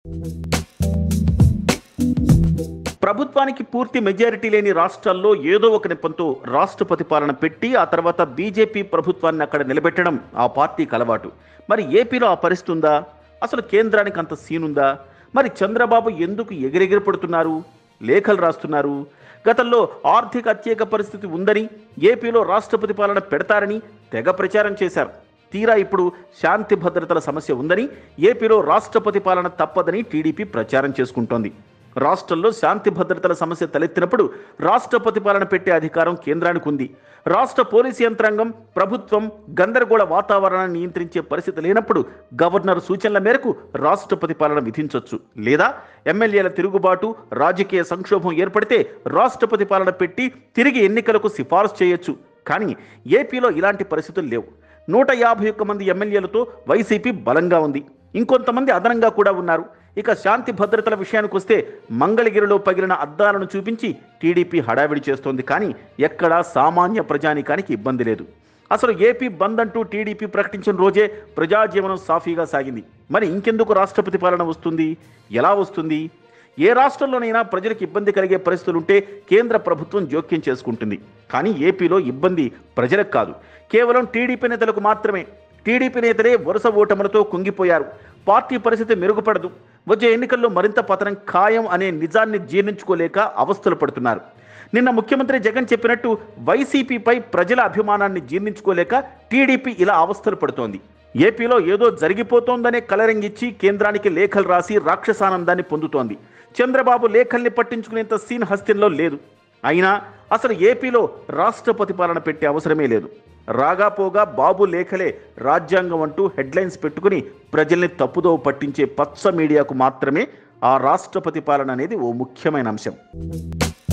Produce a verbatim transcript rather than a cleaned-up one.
ప్రభుత్వానికి పూర్తి మెజారిటీ లేని రాష్ట్రాల్లో ఏదో ఒక నెపంతో రాష్ట్రపతి పాలన పెట్టి ఆ తర్వాత బీజేపీ ప్రభుత్వాన్ని అక్కడ నిలబెట్టడం ఆ పార్టీకి అలవాటు. మరి ఏపీలో ఆ పరిస్థితి ఉందా? అసలు కేంద్రానికి అంత సీనుందా? మరి చంద్రబాబు ఎందుకు ఎగిరెగిరి పడుతున్నారు, లేఖలు రాస్తున్నారు? గతంలో ఆర్థిక అత్యేక పరిస్థితి ఉందని, ఏపీలో రాష్ట్రపతి పాలన పెడతారని తెగ ప్రచారం చేశారు. తీరా ఇప్పుడు శాంతి భద్రతల సమస్య ఉందని, ఏపీలో రాష్ట్రపతి పాలన తప్పదని టీడీపీ ప్రచారం చేసుకుంటోంది. రాష్ట్రంలో శాంతి భద్రతల సమస్య తలెత్తినప్పుడు రాష్ట్రపతి పాలన పెట్టే అధికారం కేంద్రానికి ఉంది. రాష్ట్ర పోలీసు యంత్రాంగం, ప్రభుత్వం గందరగోళ వాతావరణాన్ని నియంత్రించే పరిస్థితి లేనప్పుడు గవర్నర్ సూచనల మేరకు రాష్ట్రపతి పాలన విధించవచ్చు. లేదా ఎమ్మెల్యేల తిరుగుబాటు, రాజకీయ సంక్షోభం ఏర్పడితే రాష్ట్రపతి పాలన పెట్టి తిరిగి ఎన్నికలకు సిఫారసు చేయొచ్చు. కానీ ఏపీలో ఇలాంటి పరిస్థితులు లేవు. నూట యాభై ఒక్క మంది ఎమ్మెల్యేలతో వైసీపీ బలంగా ఉంది. ఇంకొంతమంది అదనంగా కూడా ఉన్నారు. ఇక శాంతి భద్రతల విషయానికి వస్తే మంగళగిరిలో పగిలిన అద్దాలను చూపించి టీడీపీ హడావిడి చేస్తోంది. కానీ ఎక్కడా సామాన్య ప్రజానీకానికి ఇబ్బంది లేదు. అసలు ఏపీ బంద్ అంటూ టీడీపీ ప్రకటించిన రోజే ప్రజాజీవనం సాఫీగా సాగింది. మరి ఇంకెందుకు రాష్ట్రపతి పాలన వస్తుంది? ఎలా వస్తుంది? ఏ రాష్ట్రంలోనైనా ప్రజలకు ఇబ్బంది కలిగే పరిస్థితులుంటే కేంద్ర ప్రభుత్వం జోక్యం చేసుకుంటుంది. కానీ ఏపీలో ఇబ్బంది ప్రజలకు కాదు, కేవలం టీడీపీ నేతలకు మాత్రమే. టీడీపీ నేతలే వరుస ఓటములతో కుంగిపోయారు. పార్టీ పరిస్థితి మెరుగుపడదు, వచ్చే ఎన్నికల్లో మరింత పతనం ఖాయం అనే నిజాన్ని జీర్ణించుకోలేక అవస్థలు పడుతున్నారు. నిన్న ముఖ్యమంత్రి జగన్ చెప్పినట్టు వైసీపీపై ప్రజల అభిమానాన్ని జీర్ణించుకోలేక టీడీపీ ఇలా అవస్థలు పడుతోంది. ఏపీలో ఏదో జరిగిపోతోందనే కలరింగిచ్చి కేంద్రానికి లేఖలు రాసి రాక్షసానందాన్ని పొందుతోంది. చంద్రబాబు లేఖల్ని పట్టించుకునేంత సీన్ హస్తిలో లేదు. అయినా అసలు ఏపీలో రాష్ట్రపతి పాలన పెట్టే అవసరమే లేదు. రాగా పోగా బాబు లేఖలే రాజ్యాంగం అంటూ హెడ్లైన్స్ పెట్టుకుని ప్రజల్ని తప్పుదోవ పట్టించే పచ్చ మీడియాకు మాత్రమే ఆ రాష్ట్రపతి పాలన అనేది ఓ ముఖ్యమైన అంశం.